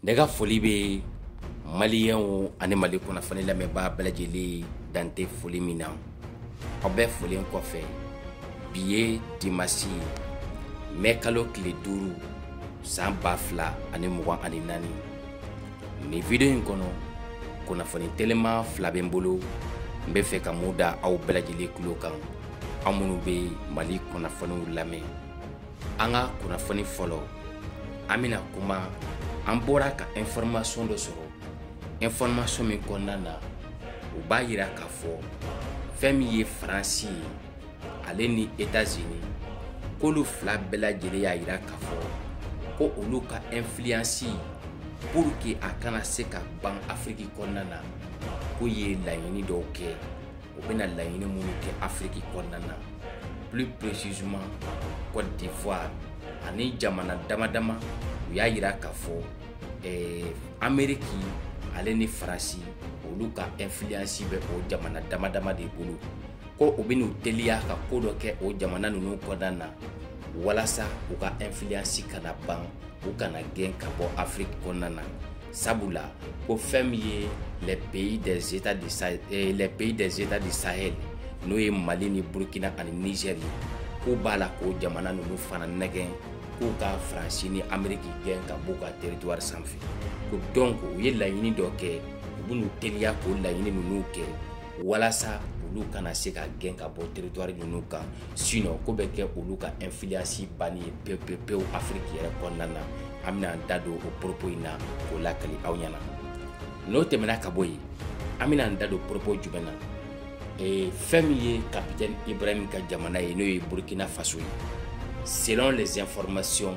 Ne ka foli bɛ maliyɛnw ani mali kunnafoni lamɛnbaa bɛɛ lajɛlen dante foli min na aw bɛɛ folen kɔfɛ bi ye dimasi mɛ kalo tile 5 san 2024 nin video in kɔnɔ kunnafoni telema 2 bɛ n bolo n bɛ fɛ ka mun da aw bɛɛ lajɛlen kulo kan aw minnu bɛ mali kunnafoniw lamɛn. An ka kunnafoni fɔlɔ an bɛna kuma an bɔra ka information dɔ sɔrɔ information min kɔnɔna na u b'a yira k'a fɔ fɛn min ye Faransi ye ale ni États-Unis k'olu fila bɛɛ lajɛlen y'a yira k'a fɔ ko olu ka influence pour que a kana se ka ban Afrique kɔnɔna na k'u ye laɲini dɔw kɛ u bɛna laɲini minnu kɛ Afrique kɔnɔna na plus précisément Côte d'Ivoire ani jamana damadama u y'a yira k'a fɔ Amérique ale ni Faransi olu ka influence bɛ o jamana damadama de bolo ko u bɛn'u teliya ka ko dɔ kɛ o jamana ninnu kɔnɔna na walasa u ka influence kana ban u kana gɛn ka bɔ Afrique kɔnɔna na sabula ko fɛn min ye les pays des États du Sahel n'o ye Mali ni Burkina ani Niger ye k'u b'a la k'o jamana ninnu fana nɛgɛn k'u ka Faransi ni Amérique gɛn ka b'u ka territoire sanfɛ ko donc u ye laɲini dɔ kɛ u bɛn'u teliya k'o laɲini ninnu kɛ walasa olu kana se ka gɛn ka bɔ territoire ninnu kan sinon ko bɛ kɛ olu ka influence banni ye pewu Afrique yɛrɛ kɔnɔna na an bɛna an da don o propos in na k'o lakali aw ɲɛna. N'o tɛmɛna ka bɔ yen an bɛna an da don propos jumɛn na fɛn min ye capitaine Ibrahim ka jamana ye n'o ye Burkina Faso ye selon les informations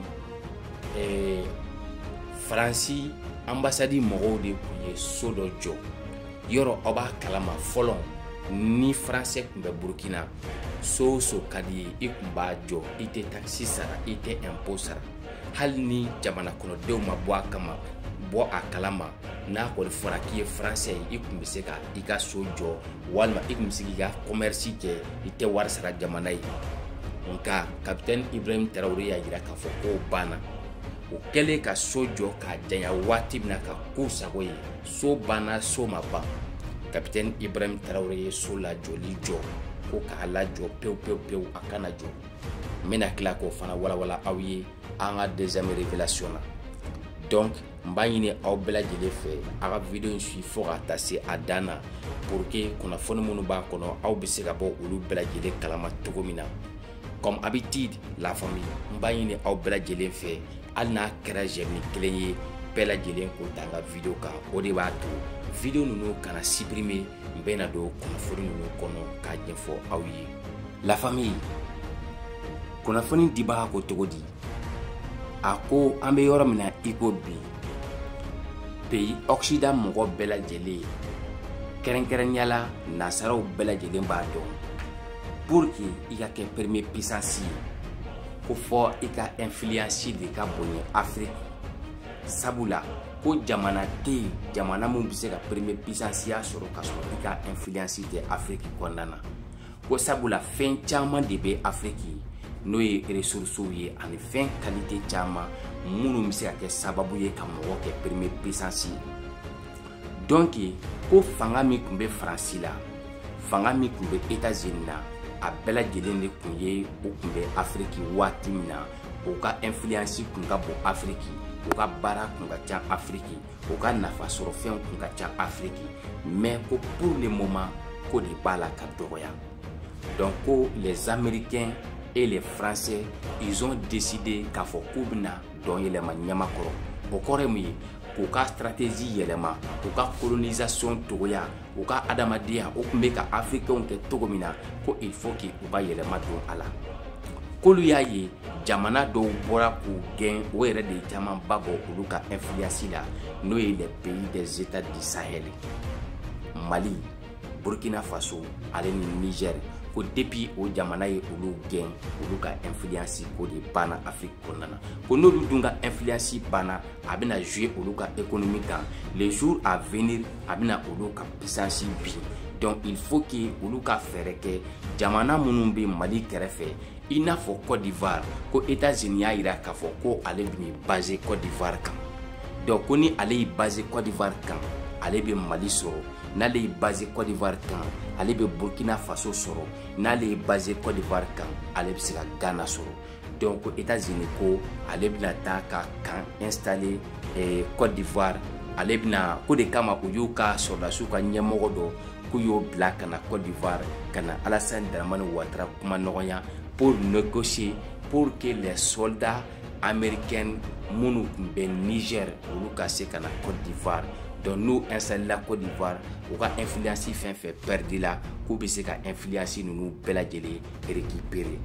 Faransi ambassade mɔgɔw de tun ye so dɔ jɔ yɔrɔ aw b'a kalama fɔlɔ ni français tun bɛ Burkina so o so ka di ye i tun b'a jɔ i tɛ taxe sara i tɛ impôt sara hali ni jamana kɔnɔdenw ma bɔ a kalama n'a kɔni fɔra k'i ye français ye i tun bɛ se ka i ka so jɔ walima i tun bɛ se k'i ka commerce kɛ i tɛ wari sara jamana ye nka capitaine Ibrahim Traoré y'a yira k'a fɔ k'o banna o kɛlen ka so jɔ k'a janya waati min na ka k'u sago ye so banna so ma ban capitaine Ibrahim Traoré ye so lajɔli jɔ ko k'a lajɔ pewu a kana jɔ n bɛna tila k'o fana walawala aw ye an ka deuxième révélation na donc n b'a ɲini aw bɛɛ lajɛlen fɛ a ka video in suit fo ka taa se a dan na pour que kunnafoni minnu b'a kɔnɔ aw bɛ se ka bɔ olu bɛɛ lajɛlen kalama cogo min na comme habitude la famille n b'a ɲini aw bɛɛ lajɛlen fɛ hali n'a kɛra j'aime kelen ye bɛɛ lajɛlen k'o ta an ka video kan o de b'a to video ninnu kana supprimer n bɛna don kunnafoni ninnu kɔnɔ k'a ɲɛfɔ aw ye. La famille kunnafoni dibaga ko cogo di a ko an bɛ yɔrɔ min na i ko bi pays occident mɔgɔ bɛɛ lajɛlen kɛrɛnkɛrɛnnenya la nasaraw bɛɛ lajɛlen b'a dɔn pour que i ka kɛ premier puissance ye ko fɔ i ka influence de ka bonɲɛ Afrique sabula ko jamana tɛ yen jamana mun bɛ se ka premier puissance ya sɔrɔ ka sɔrɔ i ka influence tɛ Afrique kɔnɔna na ko sabula fɛn caman de bɛ Afrique n'o ye ressources ye ani fɛn qualité caman minnu bɛ se ka kɛ sababu ye ka mɔgɔ kɛ premier puissance ye donc ko fanga min tun bɛ Faransi la fanga min tun bɛ États-Unis na a bɛɛ lajɛlen de tun ye o tun bɛ Afrique waati min na o ka influence tun ka bon Afrique o ka baara tun ka ca Afrique o ka nafa sɔrɔ fɛn tun ka ca Afrique mais ko pour le moment ko de b'a la ka dɔgɔya donc ko les Américains et les Français ils ont décidé k'a fɔ k'u bɛna dɔn yɛlɛma ɲamakɔrɔ o kɔrɔ ye mun ye k'u ka stratégie yɛlɛma k'u ka colonisation togoya u ka adamadenya o tun bɛ ka africains kɛ cogo min na ko il faut que u ka yɛlɛma don a la k'olu y'a ye jamana dɔw bɔra k'u gɛn o yɛrɛ de caman ba bɔ olu ka influence la n'o ye les pays des États du Sahel Mali Burkina Faso ale ni Niger ko depuis o jamana ye olu gɛn olu ka influence ko de banna Afrique kɔnɔna na ko n'olu dun ka influence banna a bɛna jouer olu ka économie kan les jours à venir a bɛna olu ka puissance bin donc il faut que olu ka fɛɛrɛ kɛ jamana minnu bɛ Mali kɛrɛfɛ i n'a fɔ Côte d'Ivoire ko États-Unis y'a yira k'a fɔ ko ale bɛ basé Côte d'Ivoire kan donc ko ni ale yi basé Côte d'Ivoire kan ale be Mali sɔrɔ, n'ale yi basé Côte d'Ivoire kan ale be Burkina Faso sɔrɔ, n'ale yi basé Côte d'Ivoire kan ale be se ka Ghana sɔrɔ. Donc États-Unis ko ale bɛna taa ka kan installer Côte d'Ivoire, ale bɛna ko de kama u y'u ka sɔrdasiw ka ɲɛmɔgɔ dɔ k'u y'o bila ka na Côte d'Ivoire ka na Alassane Dramane Ouattara kuma ɲɔgɔnya pour négocier pour que les soldats américains minnu tun bɛ Niger olu ka se ka na Côte d'Ivoire. Donc nous installé la Côte d'Ivoire u ka influence fɛn fɛn perdu la k'u bɛ se ka influence ninnu bɛɛ lajɛlen récupérer.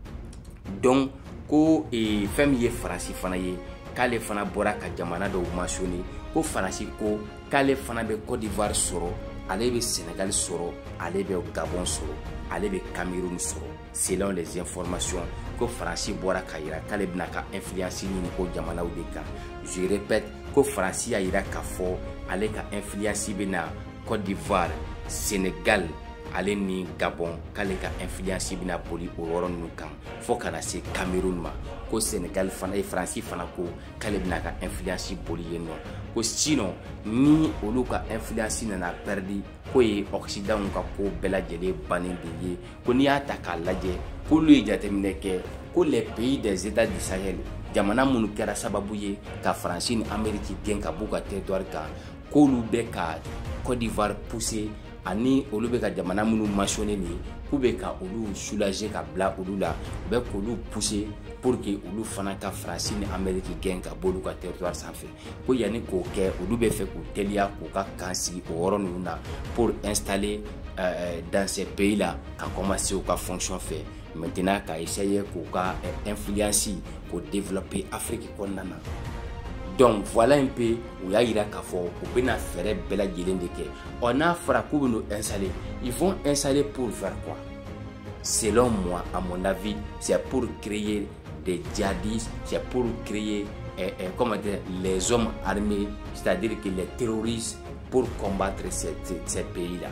Donc ko fɛn min ye Faransi fana ye k'ale fana bɔra ka jamana dɔw mentionné ko Faransi ko k'ale fana bɛ Côte d'Ivoire sɔrɔ, ale bɛ Sénégal sɔrɔ, ale bɛ Gabon sɔrɔ, ale bɛ Cameroun sɔrɔ. Selon les informations ko Faransi bɔra ka yira k'ale bɛna ka influence ɲini ko jamanaw de kan. Je répète ko Faransi y'a yira k'a fɔ ale ka influence bɛna Côte d'Ivoire, Sénégal, ale ni Gabon k'ale ka influence bɛna boli o yɔrɔ ninnu kan fo kana se Cameroun ma. Ko Sénégal fana Faransi fana ko k'ale bɛna ka influence boli yen nɔ. Ko sinon ni olu ka influence nana perdi ko ye Occident ka ko bɛɛ lajɛlen bannen de ye. Ko n'i y'a ta k'a lajɛ k'olu ye jateminɛ kɛ ko les pays des États du Sahel, jamana minnu kɛra sababu ye ka Faransi ni Amérique gɛn ka b'u ka territoire kan, k'olu bɛ ka Côte d'Ivoire pousser ani olu bɛ ka jamana minnu mentionné ni k'u bɛ ka olu soulager ka bila olu la, u bɛ k'olu pousser pour que olu fana ka Faransi ni Amérique gɛn ka b'olu ka territoire sanfɛ. Ko yanni k'o kɛ olu bɛ fɛ k'u teliya k'u ka kan sigi o yɔrɔ ninnu na pour installer dans ces pays là ka commencer u ka fonction fɛ. Maintenant ka essayer k'u ka influence k'o développer Afrique kɔnɔna na. Donc voilà un peu où y'a yira k'a fɔ u bɛna fɛɛrɛ bɛɛ lajɛlen de kɛ. N'a fɔra k'u bɛ n'o installer, ils vont installer pour faire quoi? Selon moi, à mon avis, c'est pour créer des djihadistes, c'est pour créer comment dire, les hommes armés, c'est-à-dire que les terroristes pour combattre ces pays-là.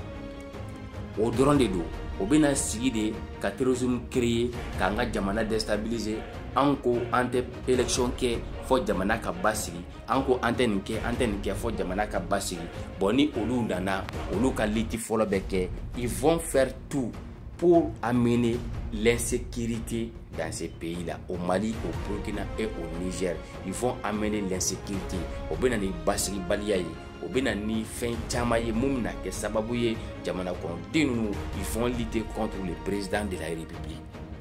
Au dron de dos, au bena sigi de ka terrorisme créer, ka nga jamana déstabiliser, anko ante élection ke fo jamana ka basigi, anko antenne ke fo jamana ka basigi. Boni olu nana, olu ka liti folo beke, ils vont faire tout pour amener l'insécurité dans ces pays-là, au Mali, au Burkina et au Niger. Ils vont amener l'insécurité. Au Bénin, Basri Baliaye, au Bénin, fin Tchamaye, Moumna, que Sababouye, Djamana Kondé, ils vont lutter contre le président de la République.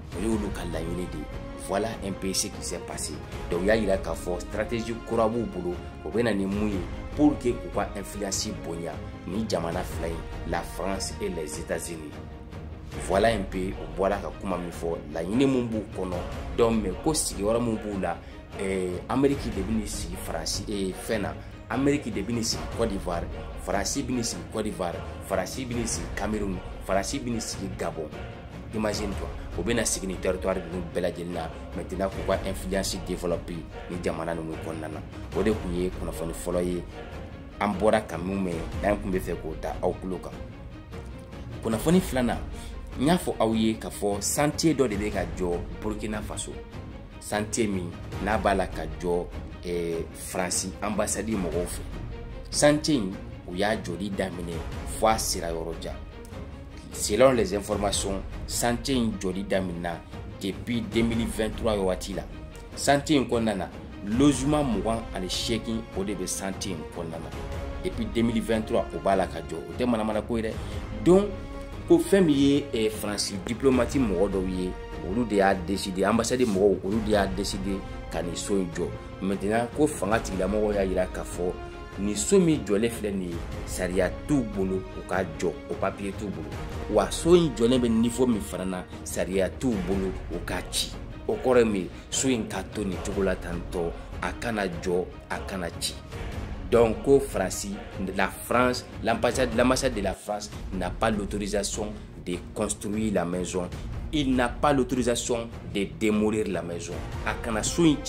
Voilà un peu ce qui s'est passé. Donc, il y a une stratégie Kourabou Boulou, au Bénin, Mouye, pour que vous puissiez influencer Bonia, ni Djamana Fly, la France et les États-Unis. Voilà un peu voilà comment il faut la yine mumbu kono donc mais ko sigi wala mumbu la Amérique de binisi France et fena Amérique de binisi Côte d'Ivoire, France binisi Côte d'Ivoire, France binisi Cameroun, France binisi Gabon. Imagine-toi, au bena sigi ni territoire de bela jelna maintenant ko va influence développer ni jamana no konnana o de kunye kuna foni foloye ambora kamume na kumbe fe ko ta awkuloka kuna foni flana nya fo awye ka fo sentier do de be ka jo Burkina Faso sentier mi na bala ka jo France ambassade mo ofe sentier où ya joli damine fo asira yoroja. Selon les informations, sentier joli damina depuis 2023 yowatila sentier konnana logement mouan ale checking au début sentier konnana et puis 2023 au bala ka jo o te mana ko ire donc ko fɛn min ye France diplomatie mɔgɔ dɔw ye olu de y'a décidé ambassade mɔgɔw olu de y'a décidé ka nin so in jɔ maintenant ko fanga tigilamɔgɔw y'a yira k'a fɔ nin so min jɔlen filɛ nin ye sariya t'u bolo u ka jɔ o papier t'u bolo wa so in jɔlen bɛ niveau min fana na sariya t'u bolo u ka ci o kɔrɔ ye min so in ka to nin cogo la tan tɔ a kana jɔ a kana ci. Donc, la France, l'ambassade de la France n'a pas l'autorisation de construire la maison. Il n'a pas l'autorisation de démolir la maison. Akana Soinchi,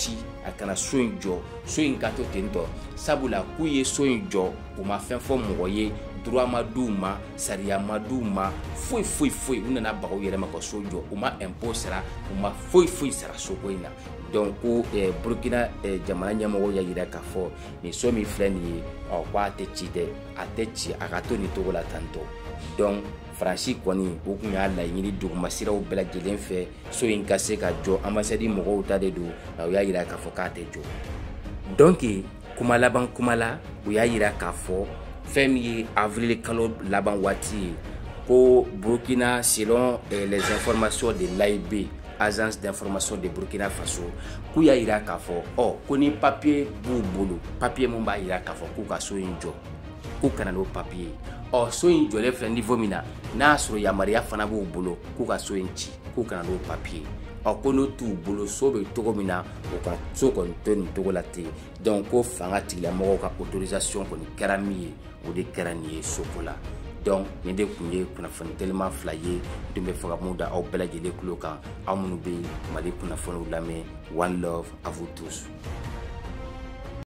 a kana so in jɔ, so in ka to ten tɔ sabula k'u ye so in jɔ u ma fɛn fɔ mɔgɔ ye, droit ma d'u ma, sariya ma d'u ma, foyi u nana bagaw yɛrɛ ma ka so jɔ, u ma impôt sara, u ma foyi sara soko in na. Donc ko Burkina jamana ɲɛmɔgɔw y'a yira k'a fɔ nin so min filɛ nin ye k'a tɛ ci dɛ, a tɛ ci, a ka to nin togo la tantɔ. Donc Faransi kɔni o kun y'a laɲini dugumasiraw bɛɛ lajɛlen fɛ so in ka se ka jɔ, ambassade mɔgɔw ta de don, u y'a yira k'a fɔ k'a tɛ jɔ. Donc kuma laban kuma la u y'a yira k'a fɔ fɛn min ye avril kalo laban waati ye ko Burkina selon les informations de l'AIB, Agence d'information de Burkina Faso, k'u y'a yira k'a fɔ ko ni papier b'u bolo, papier mun b'a yira k'a fɔ k'u ka so in jɔ, k'u kana n'o papier. So in jɔlen filɛ niveau min na, n'a y'a sɔrɔ yamaruya fana b'u bolo k'u ka so in ci, k'u kana n'o papier. Ko n'o t'u bolo, so bɛ togo min na u ka so kɔni to nin togo la ten. Donc ko fanga tigilamɔgɔw ka autorisation kɔni kɛra min ye, o de kɛra nin ye soko la. Donc nin de kun ye kunnafoni telima fila ye dun bɛ fɛ ka mun da aw bɛɛ lajɛlen kulo kan, aw minnu bɛ Mali kunnafoniw lamɛn. One love à vous tous.